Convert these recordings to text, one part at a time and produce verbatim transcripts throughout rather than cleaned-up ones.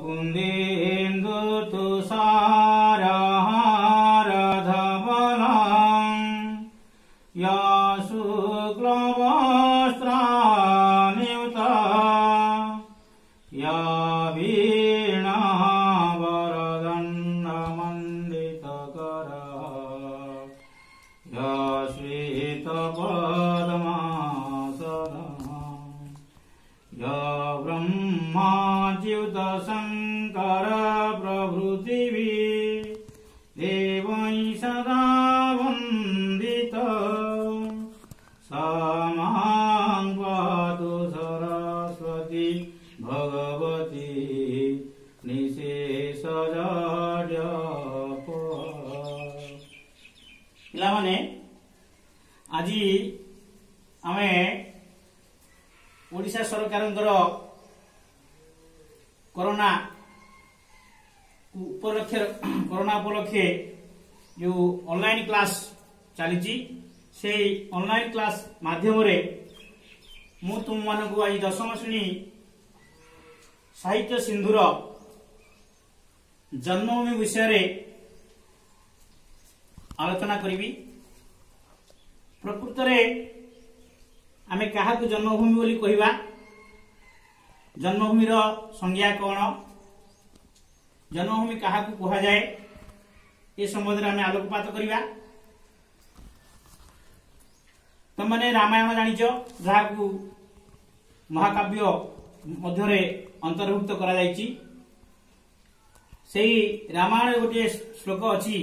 कुन्देन्दु तुषारहारधवलम् या शुक्लवस्त्रान्विता या वीणा वरदण्डमण्डितकरा या श्वेतपद्मासना या ब्रह्माच्युत शङ्कर प्रभृतिभि देवैः सदा वन्दित सा मां पातु सरस्वती भगवती निशेषजाड्यप। पिलामाने आजी आमे ओडिशा सरकार कोरोना उपलक्षे कोरोना उपलक्षे जो ऑनलाइन क्लास चली से ऑनलाइन क्लास माध्यम मु तुम मान को आज दशम श्रेणी साहित्य सिंधुर जन्मभूमि विषय आलोचना करी। प्रकृत आमे क्या जन्मभूमि बोली कहवा, जन्मभूमि संज्ञा कौन, जन्मभूमि क्या कह जाए ये संबंध में आमे आलोकपात करवा। तुमने रामायण जानिच जहाँ को महाकाव्य मध्य अंतर्भुक्त करा जायछि। सेही रामायण गोटे श्लोक अच्छी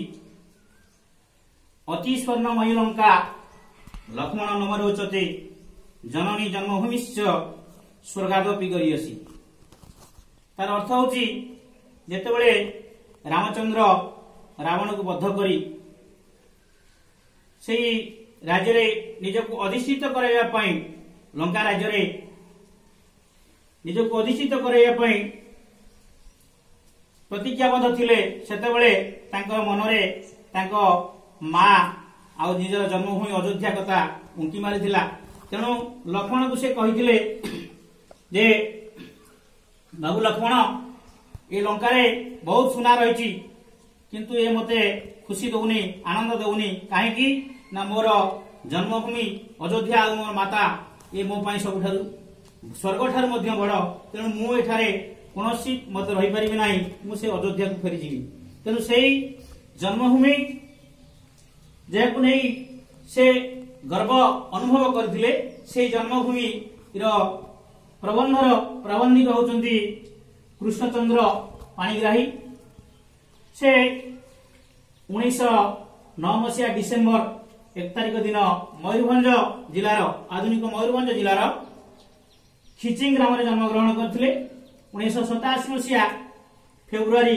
अति स्वर्णमयी लंका लक्ष्मण नमरोचते जननी जन्मभूमिश्च स्वर्गादपि गरीयसी। तार अर्थ होची जेतेबेले रामचंद्र रावण को बद्ध करी सेही राज्य रे निजको अधिष्ठित कराइबा पई लंका राज्य रे निजको अधिष्ठित कराइबा पई प्रतिज्ञाबद्ध थिले। सेतेबेले तांको मनरे तांको मां आ निजर जन्मभूमि अयोध्या कथा उंकी मारिथिला। तेणु लक्ष्मण को से कही जे बाबू लक्ष्मण ये लंका रे बहुत सुना रही किंतु ये मते खुशी दौनी आनंद दौनी कहीं ना मोर जन्मभूमि अयोध्या और मोर माता ये मो पाई सबुठारु स्वर्ग ठार मध्य बड़। तेणु मु एठारे कौनसी मत रही पारिबि नाही, मु से अयोध्या को फेरी जीवी। तेणु सेही जन्मभूमि जेको नहीं से गर्व अनुभव करथिले से जन्मभूमि प्रबंधर प्राबंधिक होचंती कृष्णचंद्र पाणिग्राही। से उन्नीस नौ मसीहा डिसेम्बर एक तारिख दिन मयूरभंज जिलार आधुनिक मयूरभंज जिलार खिचिंग ग्राम में जन्मग्रहण करथिले। उन्नीस सताशी मसीहा फेब्रुआरी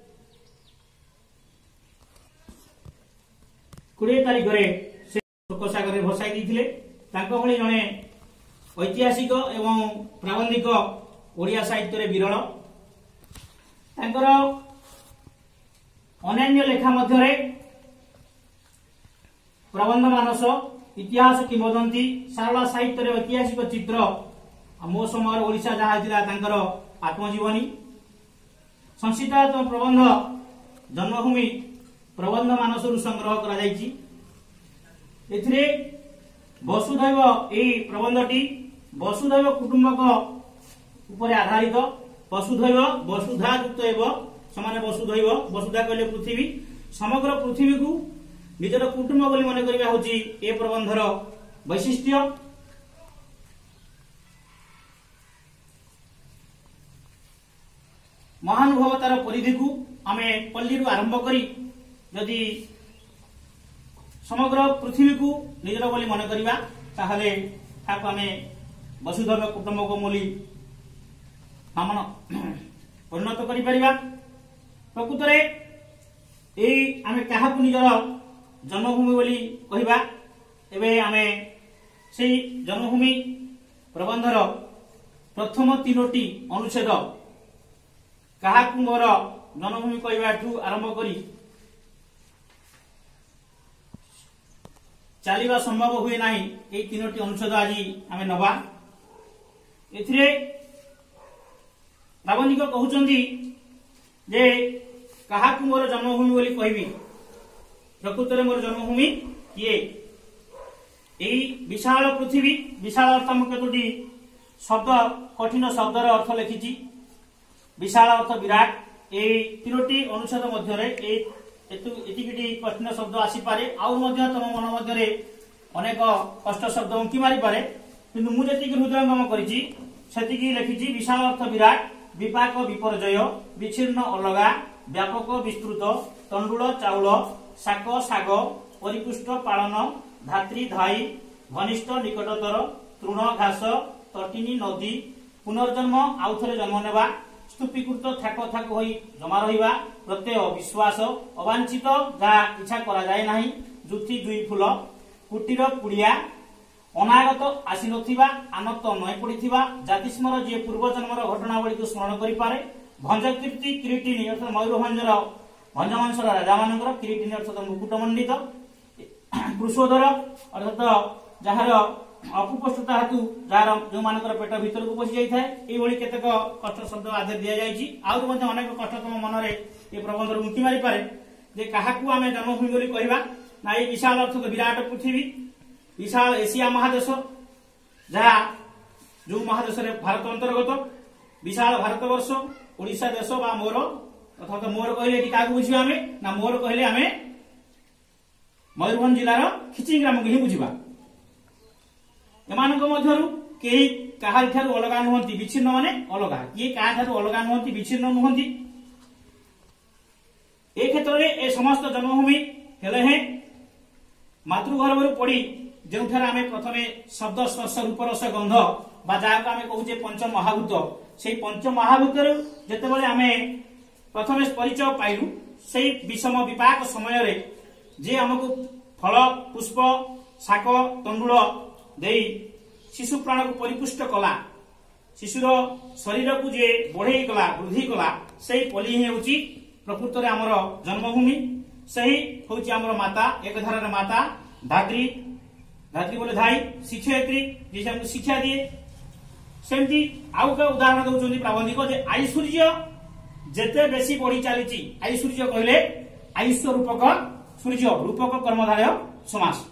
कोड़े तारिख शोकसागर भसाई देते। भली जड़े ऐतिहासिक एवं प्राबंधिक ओडिया साहित्य विरल। तांकर अन्य लेखा मध्य प्रबंध मानस, इतिहास किंवदंती, सारला साहित्य ऐतिहासिक चित्र, मो समय ओडिशा जहाँ तांकर आत्मजीवनी, संस्कृतात्मक प्रबंध जन्मभूमि प्रबंध मानस संग्रह करा जायछि। एथिरे वसुधैव एई प्रबंधटी वसुधैव कुटुंबक उपरे आधारित। वसुधैव वसुधा युक्त एव समान वसुधैव वसुधा कहले पृथ्वी, समग्र पृथ्वी को निजर कुटुंब बोली मन करिबा होची ए प्रबंधर वैशिष्ट्य। महानुभवतार परिधि को आमे पल्ली आरंभ करी यदि समग्र पृथ्वी को निजर बोली मन करिबा ताहले ताको आमे वसुधैव कुटुंबक बोली नामन परिणत करि परिबा। प्रकृत रे एई आमे काहाकु निजर जन्मभूमि बोली कहिबा। एबे आमे सेई जन्मभूमि प्रबंधर प्रथम तीनोटी अनुच्छेद काहाकु मोर जन्मभूमि कहबाठू आरंभ करी चलिबा संभव हुए नाही। ए तीनोटी अनुच्छेद आज आमे नबा। एथिरे प्राबंधिक कहउचंदी जे काहाकु मोर जन्मभूमि बोली कहबी प्रकृत में मोर जन्मभूमि किए यही विशाल पृथ्वी विशाल अर्थ मैं कतोटी शब्द कठिन शब्दर अर्थ लिखी विशाल अर्थ विराट ये तीनोटी अनुच्छेद मध्य कठिन शब्द आसीपे आउ तुम मन मध्य अनेक कष्ट शब्द उंकी मारी पारे किंतु मुझे हृदयंगम करी लिखी विशाल अर्थ विराट विपाक विपर्जय विच्छिन्न अलगा व्यापक विस्तृत तंडुल चाउल शाक साग परिपुष्ट पालन धात्री धाई घनिष्ठ निकटतर तृण घास तटिनी नदी पुनर्जन्म आउ थे जन्म नेबा स्तूपीकृत थाक थाक होई जमा रहिबा प्रत्यय विश्वास अवांछित जहा इच्छा करा जाए नाही जुथी जुई फूल कुटीर पुड़िया अनागत आसी नथिबा आनत नय पड़िथिबा जातिस्मर जे पूर्व जन्मर घटनावली को स्मरण करि पारे भंजकीर्ति किरीटिनी अर्थात मयूरभंजर भंजवंशर राजा मानकर किरीटिनी अर्थात मुकुटमंडित कृषोधर अर्थात जार अपुपस्थता हेतु जार जो मानकर पेट भीतर को पशि जाए ये केतेक कष्ट शब्द आधे दि जाइए आउर मध्य अनेक कष्ट तुम मन ये प्रबंध उंकी मारी पारे जे काहाकु आमे जन्मभूमि बोली कहबा ना ये विशाल अर्थ विराट पृथ्वी विशाल एशिया महादेश जहा जो महादेश भारत अंतर्गत विशाल भारतवर्ष ओडिशा देश बा मोर अर्थात मोर कहले क्या बुझा आम ना मोर कहले आम मयूरभंज जिलार खिचिंग ग्राम को ही बुझा एमानक मध्यरु केही काहार ठारू अलगा नुहंती विच्छिन्न माने अलगा किए काहा ठारू अलगा नुहंती विच्छिन्न नुहंती ए क्षेत्र में ए समस्त जन्मभूमि हेले हैं मातृगर्भरु पड़ी जोठार आमे प्रथमे शब्द स्पर्श रूप रस गंध बा जाको आमे कहूचे पंच महाभूत से पंच महाभूतर जेतेबेले आमे प्रथमे परिचय पाइलु से विषम विपाक समय रे जे हमको फल पुष्प शाक तंडुल देई शिशु प्राण को परिपुष्ट कला शिशुर शरीर को जे बढ़े कला वृद्धि कला सही पली ही होची प्रकृत रे हमर जन्मभूमि सही होची हमर माता एक धारार माता धात्री धात्री बोले धाई शिक्षयित्री जे हमको शिक्षा दिए सेमती आउ का उदाहरण दउचोंदी प्राबंधिक जे आयुसूर्य जेते बेसी बढ़ी चली आयुसूर्य कहले आयुष्य रूपक सूर्य रूपक कर्मधारय समास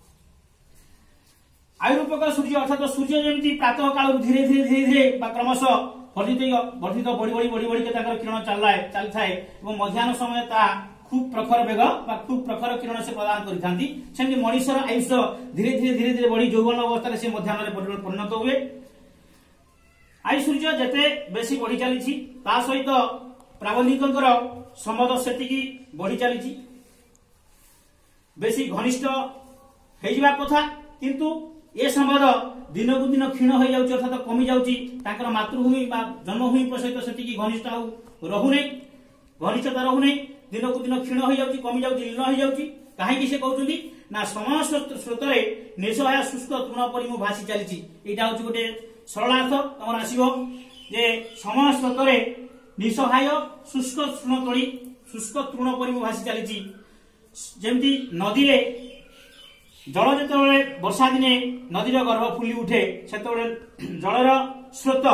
आयुरूपक सूर्य अर्थात सूर्य जमी प्रातः काल धीरे धीरे धीरे धीरे क्रमश वर्धित वर्धित बढ़ी बढ़ी बढ़ी बढ़ी किरण चली थाए मध्याह्न समय ता खूब प्रखर बेग खूब प्रखर किरण से प्रदान करती मनुष्यर आयुष धीरे धीरे धीरे धीरे बढ़ी यौवन अवस्था से मध्याह्न परिणत हुए आयुसूर्य जेते बेसी बढ़ी चली सहित प्राबंधिकर संबंध से बढ़ी चली बेसी घनिष्ठ हो कथा किंतु ए संबंध दिन को दिन क्षीण हो जाउची अर्थात कमी जाउची ताकर मातृभूमि बा जन्मभूमि सहित सेटिकी घनिष्ठ रहूने घनिष्ठता रहूने दिन को दिन क्षीण हो जाउची कमी जाउची लीन हो जाउची काहे से कहउछंती ना समय स्रोत रे निसहाय शुष्क तृण परि मु भासी चलीची एटा होची गोटे सरलार्थ तमर आसीबो जे समय स्रोत रे निसहाय शुष्क तृण तळी शुष्क तृण परि मु भासी चलीची जेमती नदी रे जल जेतेबेले वर्षा दिने नदीर गर्भ फुली उठे सेतेबेले जलर स्रोत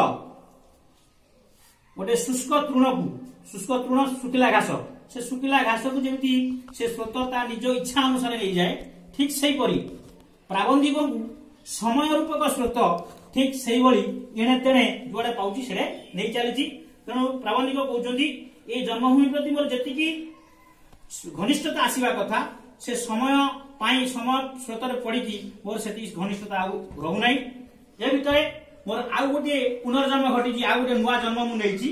गोटे शुष्क तृण को शुष्क तृण सुखिला घास से सुखिला घास को जेमती से स्रोत ता निज इच्छा अनुसार नहीं जाए ठीक सही परी प्राबंधिक को समय रूपक स्रोत ठीक सही भली एणे तेणे जुआडे पाउची सेडे नहीं चलीची तेणु प्राबंधिक कहउचंदी ए जन्मभूमि प्रति मोर जेतिकी घनिष्ठता आसीबा कथा से समय पाई समय स्रोत पड़ी मोर से घनिष्ठता रहू ना ए भितर मोर आउ गोटे पुनर्जन्म घटी आउ गोटे नुआ जन्म मुझे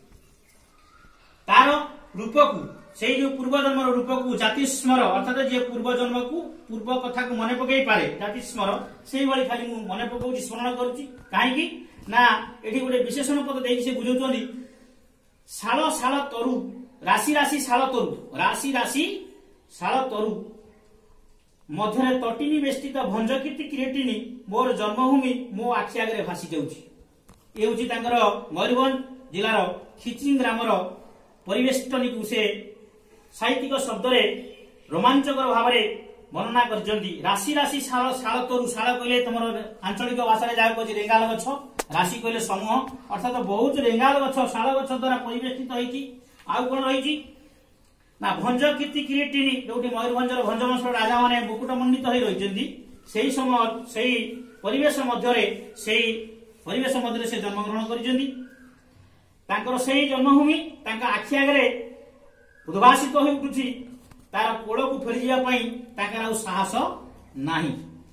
तार रूप को से जो पूर्व जन्म रूप को जाति स्मर अर्थात जे पूर्व जन्म को पूर्व कथा को मन पकई पारे जाति स्मर से भाई खाली मु मन पकाउची स्मरण करुची काहेकि ना एठी गोटे विशेषण पद देई से बुझौचोनी शाल शाल तरु राशि राशि शाल तरु राशि राशि शाल तरु मध्य तटिनी बेष्टित भंजकीर्ति किरीटिनी मोर जन्मभूमि मो आखि आगे भासी जाउची ए होची तांकर मयूरभंज जिलार खिचिंग ग्रामर परिवेष्टनी को से साहित्यिक शब्द रे रोमांचकर भाव वर्णना करजंती राशि राशि शाल शाल तरु शाल कहले तमर आंचलिक भाषा रे जाय कहछि रेंगाल गछ राशि कहले समूह अर्थात बहुत रेंगाल गछ शाल गछ द्वारा परिवेष्टित होईची आउ कौन रही ना भंज कीर्ति किरीटिनी जो मयूरभंजर भंज वंशर राजा मैंने मुकुटमंडित हो रही से समय से परिवेश मध्य से परिवेश मध्य से जन्मग्रहण कर जन्मभूमि आखि आगे उद्भासित हो उठुची तार कोड़ को फेरी जावाई साहस नाही।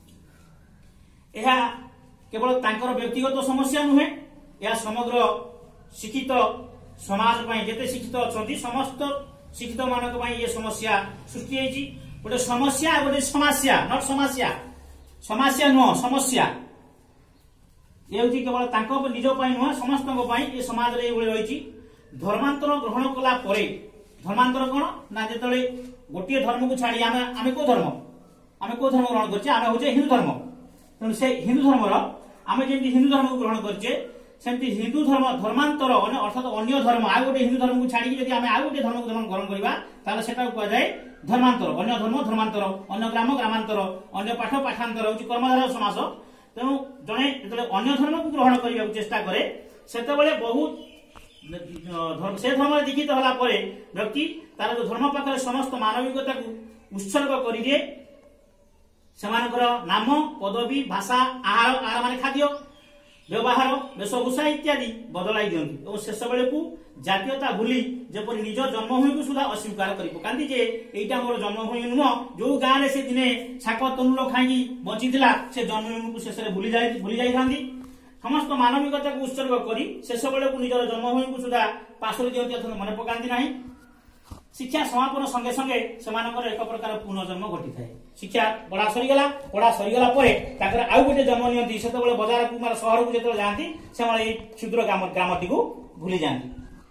यह केवल तांकर व्यक्तिगत समस्या नुहे, यह समग्र शिक्षित समाज पाई जेते शिक्षित अछंती समस्त शिक्षित मानक पाई ये समस्या सृष्टि होईची। गोटे समस्या गोटे समस्या नट समस्या समस्या नुह समस्या ये होची केवल तांको निज पाई नुह समस्तक पाई ये समाज रे एभଳି रहिची। धर्मांतर ग्रहण कला परे धर्मांतर कोन ना जेतले गोटे धर्म को छाड़ी आमे आमे को धर्म आमे को धर्म ग्रहण करछे आमे होचे हिंदू धर्म तेणु से हिंदू धर्मर आमे जेमति हिंदू धर्म को ग्रहण करछे सेमति हिंदू धर्म धर्मांतर अर्थात अन्य धर्म आ गोटे हिंदू धर्म को छाड़ी यदि आमे आ गोटे धर्म को ग्रहण करबा ताले सेटा को जाय धर्मांतर अन्य धर्म धर्मांतर अन्य ग्राम ग्रामांतर अन्य पाठ पाठांतर होची कर्मधारय समास। तेणु जणे जेतले अन्य धर्म को ग्रहण करबा चेष्टा करे सेतेबेले बहुत से धर्म दीक्षित होला परे व्यक्ति तार जो धर्म पाखरे समस्त मानविकता को उत्सर्ग करिए सेमानकर नाम पदवी भाषा आहार आहार माने खाद्य व्यवहार वेशभूषा इत्यादि बदलाई दियंती और शेष बेले को जातीयता भूली जेपरि निज जन्मभूमि को सुधा अस्वीकार करि पकांती जे एटा मोर जन्मभूमि नुह जो गाँव से दिने छाक तनुल खाई बचिथिला से जन्मभूमि को शेष भूली जाई भूली जाई थांती समस्त मानविकता को उत्सर्ग करी शेष बेले को निजर जन्मभूमि को सुधा पासुरी दियंती अथवा मन पकांती नाही। शिक्षा समापन संगे संगे सेमानकर एक प्रकार पुनर्जन्म घटी थाए। शिक्षा पढ़ा सरीगला पढ़ा सरीगला परे ताकर आउ गोटे जन्म नियंती सेतेबेले बाजार को मार शहर को जेतेबेले जांती सेमाने ए क्षुद्र ग्राम ग्रामटी को भूली जांती।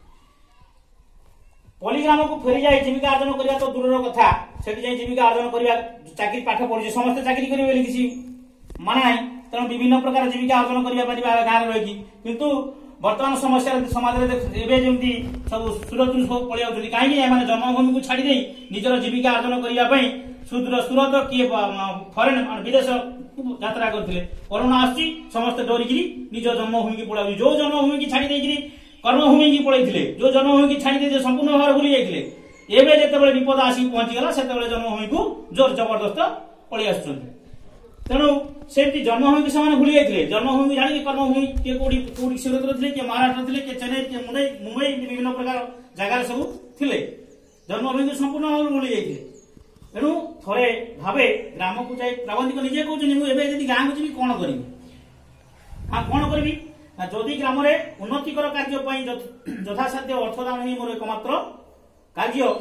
पलिग्राम को फेरी जाय जीविका अर्जन करिया तो दूरर कथा सेठी जाय जीविका अर्जन करिया चाकरी पाठ पढि समस्त चाकरी करिवे बोली किछि माना नाही। तेणु विभिन्न प्रकार जीविका अर्जन करिया परिबा गाँव रही किंतु वर्तमान समस्या समाज जमी सब सूरत सब पलि आउछथि कहीं एमाने जन्मभूमि को छाड़ी निजर जीविका अर्जन करने सुदूर सूरत किए फरेन विदेश यात्रा करते कोरोना आसी समस्त डरिकी निज जन्मभूमि की पड़ा जो जन्मभूमि की छाड़ी कर्मभूमि की पड़े जो जन्मभूमि की छाड़ी संपूर्ण भाव भूली जाते एवं जिते विपद आसिक पहुंचीगला से जन्मभूमि को जोर जबरदस्त पलि आस तेणु से जन्मभूमि को से भूली जाते जन्मभूमि जाणी कर्मभूमि किए कौटी कौटी सूरत थे किए महाराष्ट्र थे किए चेन्नई किए मुंबई मुंबई विभिन्न प्रकार जगार सब थे जन्मभूमि को संपूर्ण भाव भूली जाते तेणु थे भावे ग्राम को जाए प्राबंधिक निजे कहते गाँव को जी कौन करी हाँ कौन करी जदि ग्राम उन्नतिकर कार्य यथासाध्य अर्थदान ही मोर एकमात्र कार्य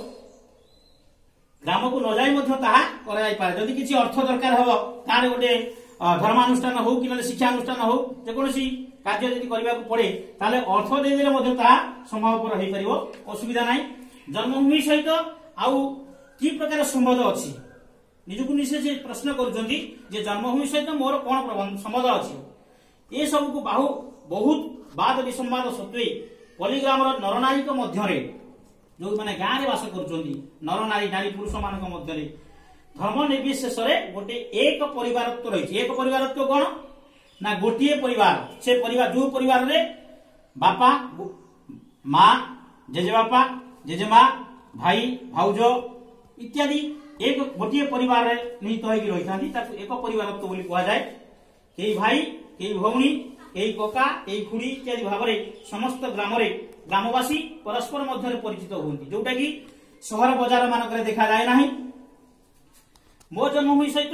ग्राम को न जाई जदि किसी अर्थ दरकार हम गाँव में गोटे धर्मानुष्ठान हो कि शिक्षानुष्ठान हो जेकोसी कार्य जदि करने पड़े ताले अर्थ देदेले संभवपर हो पार असुविधा ना। जन्मभूमि सहित आउ कि प्रकार संबंध अच्छी निजक निजे प्रश्न करुँच जन्मभूमि सहित मोर कौन संबंध अच्छी ये सब को बाहु बहुत बाद विसंवाद सत्वे पलिग्राम नरनारी मध्य जो मैंने गाँव में बास कर नर नारी नारी पुरुष मान मध्य धर्म निर्विशेष गोटे एक परिवारत्व रही एक परिवारत्व कौन ना गोटे परिवार से परिवार जो परिवार रे बापा माँ जेजेबापा जेजेमा भाई भाउज इत्यादि एक गोटे परिवार निहित होगी रही था एक परिवारत्व बोली कह जाए कई भाई कई भौणी कई कका कई खुड़ी इत्यादि भाव समस्त ग्राम ग्रामवासी परस्पर मध्य परिचित होती जोटा कि सहर बजार मानक देखा जाए ना। मो जन्मभूमि सहित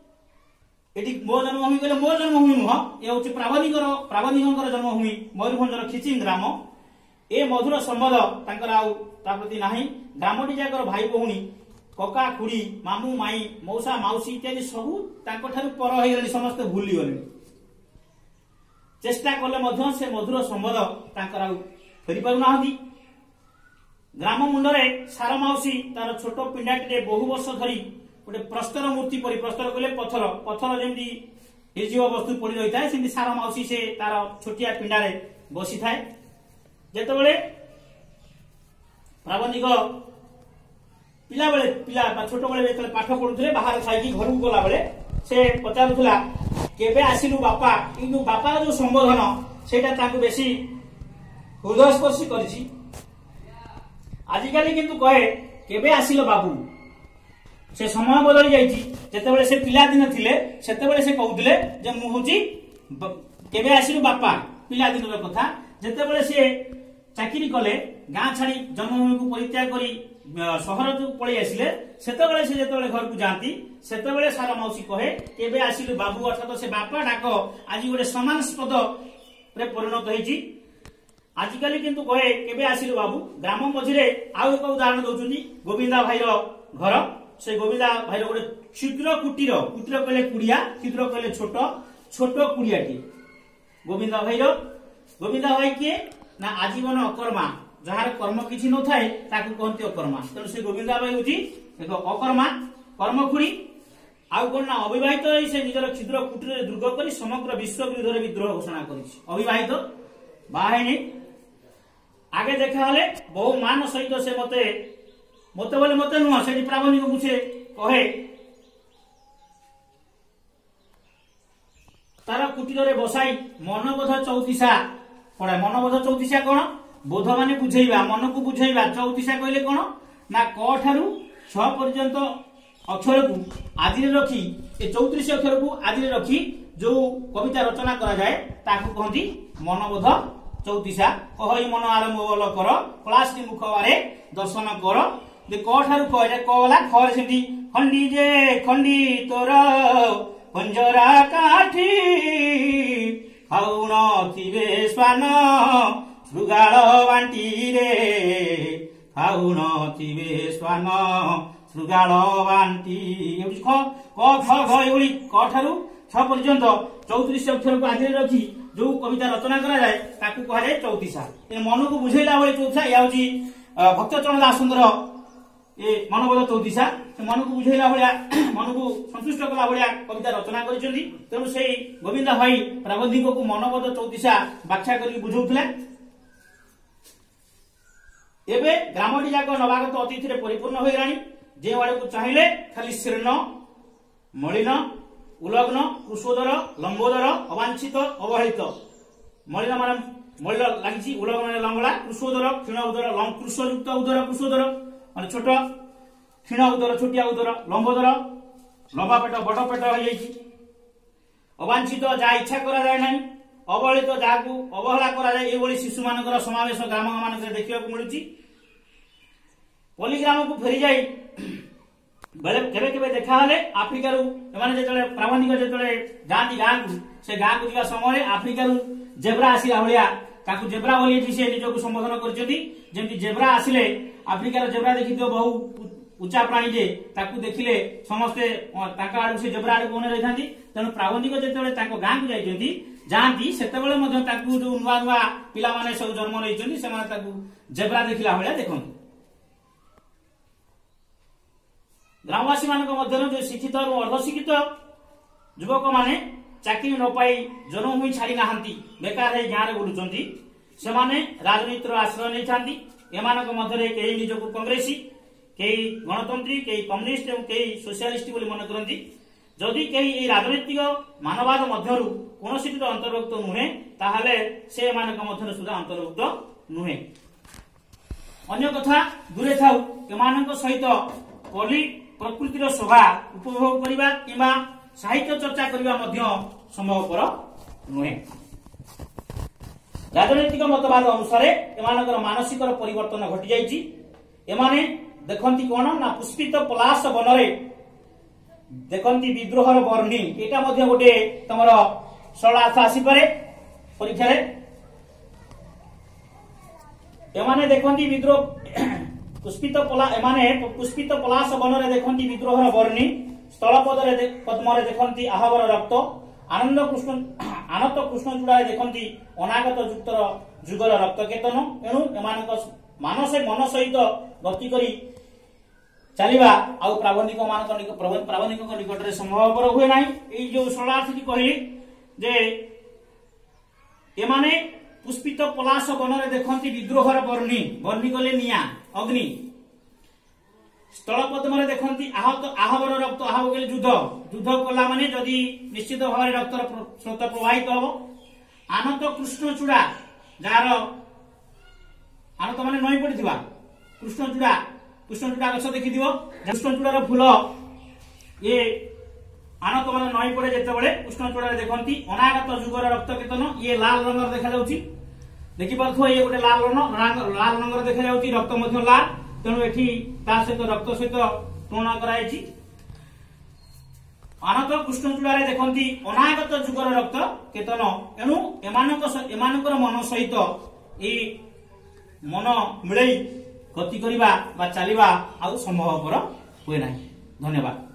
ये मो जन्मभूमि कहले मो जन्मभूमि नुह ये हूँ प्राबंधिक प्राबंधिक जन्मभूमि मयूरभंजर खिचिंग ग्राम ए मधुर संबंध प्रति ना ग्रामटी जाकर भाई भौणी कका खुड़ी मामू माई मौसा माउसी इत्यादि सबू पर हो गले समस्त भूली गले चेष्टा कले से मधुर संबंध फेरी पार ना। ग्राम मुंडरे सार माउसी तार छोट पिंडाटी बहु वर्ष धरी गोटे प्रस्तर मूर्ति परी प्रस्तर कहले पथर पथर जमी निर्जीव वस्तु पड़ रही है सेमती सार माउसी से तार छोटिया पिंडारे बसी थाए जेतेबेले प्राबंधिक पिला बेले पिला छोट बेले जेतेबेले पाठ पढुथले बाहर खाई घर को गला बेले से पचारुथला केबे आसिलु बापा किंतु बापार जो संबोधन सेटा ताकू बेसी हृदयस्पर्शी करिछि आजिकाली किंतु कहे केबे आसिलो बाबू से समय बदली जाइछि जेतेबेले से पिला दिन थिले सेतेबेले से कहउथिले जे मु होची केबे आसिलो बापा पिला दिन कथा जेतेबेले से चाकरी कले गाँ छाड़ी जन्मभूमि को परित्याग करी सहर जो पळै आसिले सेतेबेले से जेतेबेले घर को जांती सेतेबेले सारा मौसी कहे केबे आसिलो बाबू अर्थात से बापा डाक आज गोटे सम्मानस्पद रे परिणत होईछि। आजिकाली किंतु कहे केबे आसिलो बाबू ग्राम मझिरे आउ एक उदाहरण दउछुनी गोविंदा भाईर घर से गोविंदा भाईर गोटे क्षुद्र कुटीर कुटीर कहले कुड़िया क्षुद्र कहले छोट छोट कुड़ियाटी गोविंदा भाईर गोविंदा भाई किए ना आजीवन अकर्मा जार कर्म किछि न थाए ताकू कहंती अकर्मा तेणु से गोविंदा भाई होची एक अकर्मा कर्मखुड़ी आउ कोन ना अविवाहित से निजर क्षुद्र कुटीर दुर्ग करी समग्र विश्व विरुद्ध विद्रोह घोषणा करिछि। अविवाहित बाहेनी आगे देखा हले बहु मान सहित से मते मते बोले मते नुह से प्राबंधिक को से कहे तार कुटीर रे बसाई मनबोध चौतीसा पड़ा मनबोध चौतीसा कोन बोध माने बुझेइबा मन को बुझेइबा चौतीसा कहले कोन ना क ठारू छ पर्यंत अक्षर को आदि रे रखी ए चौतीस अक्षर को आदि रे रखी जो कविता रचना करा जाए ताकू कहंती मनबोध चौतीसा कहि मन आरंभ बोल कर क्लास टी मुख बारे दर्शन कर जे क ठारू क एटा कला खर सेती खंडी जे खंडी तोर पंजरा काठी खाउन थिबे स्वान सुगाळ बांटी रे खाउन थिबे स्वान सुगाळ बांटी ख क ख घ एउली क ठारू छ पर्यंत चौतीस अक्षर को आदि रखी जो कविता रचना करा जाए ताकू कहा जाए चौतीसा मन को बुझेला बेले चौथा या होची भक्तचरण दासंकर ए मनोबोध चौतीसा मन को बुझेला भलिया मन को संतुष्ट कला भलिया कविता रचना करिसेंती तेणु सेई गोविंदा भाई प्राबंधिक को मनोबोध चौतीसा व्याख्या करी बुझौथले। एबे ग्रामटी जाक नवागत अतिथि रे परिपूर्ण होई रानी जे वाले को चाहिले खाली शीर्ण मलिन उलग्न कुशोदर लंबोदर अवांछित अवहेलित मलिन मान मलिन लागिछि उलग्न माने लंगड़ा कुशोदर क्षीण उदर लंकृशयुक्त उदर कुशोदर माने छोट क्षीण उदर छोटिया उदर लंबोदर लंबा पेट बड़ पेट हो जाइछि अवांछित जा इच्छा करा जाय नाही अवहेलित जाकू अवहेला करा जाय एवली शिशु मानकर समावेश ग्राम मानकर देखिबा को मिलुछि। पलिग्राम को फेरी जाई बेले केबे केबे देखा हले आफ्रिका रु एमाने जेतले प्राबंधिक जेतले जांती गां को से गां को जिवा समय आफ्रिका रु जेब्रा आसी आवलिया ताकू जेब्रा बोली एठी से निजो को संबोधन करजती जेंति जेब्रा आसिले आफ्रिका रो जेब्रा देखितो बहु उच्चा प्राणी जे ताकू देखिले समस्ते ताका आडू से जेब्रा आडू कोने रहिथांती तेनु प्राबंधिक जेतले ताको गां को जाइजंती जांती सेतेबेले मध्ये ताकू जो नुवा नुवा पिला माने सब जन्म रहिचंती से माने ताकू जेब्रा देखिला होया देखंती। ग्रामवासी मानक मध्य जो शिक्षित और अर्धशिक्षित युवक माने चाकरी न पाई जन्मभूमि छाड़ी नाहांती बेकार है गाँव बुलुचंती से माने राजनीतिर आश्रय नहीं थांती एमानक मध्य कई निजको कांग्रेसी कई गणतंत्री कई कम्युनिस्ट और कई सोशलिस्ट बोली मन करती जदि कई राजनीतिक मानवाद मध्यरु कोनोसी अंतर्भुक्त नुहे ताहले से मानक मध्य सुधा अंतर्भुक्त नुहे। अन्य कथा दूरे थाउ एमानक सहित पली प्रकृतिर शोभा उपभोग करिबा किबा साहित्य चर्चा करिबा मध्य संभवपर नुहे। राजनैतिक मतवाद अनुसार एमानकर मानसिक परिवर्तन घटी जाइछि एमाने देखंती कोन ना पुष्पित पलाश बनरे देखंती विद्रोहर बर्णी एटा मध्य गोटे तमर सरलार्थ आसी पारे परीक्षा रे एमाने देखंती विद्रोह पुष्पित पला एमाने पुष्पित पलाश बनरे देखंती विद्रोहर बर्णी स्थल पदरे पद्मरे देखंती आहवर रक्त आनंद कृष्ण आनंद कृष्ण चूड़ा देखंती अनागत युक्तर जुगर रक्त केतन एणु एमानक मानस मन सहित गति करी चलिबा आउ प्राबंधिक मानक प्राबंधिक निकट रे संभवपर हुए नाही। एई जो सरलार्थी कहली जे एमाने पुष्पित पलाश बनरे देखंती विद्रोहर बर्णी बर्णी कले निया अग्नि स्थल पद्मरे देखंती आहत आहवर रक्त आह गेले युद्ध युद्ध कला माने जदि निश्चित भाव रक्तर स्रोत प्रवाहित हो आनंद कृष्ण चूड़ा जार आनंद माने नई पड़िथिबा कृष्णचूड़ा कृष्णचूड़ा गछ देखिथिबो कृष्णचूड़ार फूल ये आनत मान नई पड़े जिते कृष्णचूड़ा देखती अनागत जुगर रक्त केतन ये लाल रंग देखा जाउछि देखि पारथो ये गोटे लाल रंग लाल रंग देखा जाउछि रक्त मध्य लाल तेणु एठी ता सहित रक्त सहित तुलना कराइछि आनत कृष्णचूड़ा देखती अनागत जुगर रक्त केतन एणु एमानक एमानकर मन सहित ये मन मिलई गति करिबा बा चलिबा आउ संभवपर हुए नाही। धन्यवाद।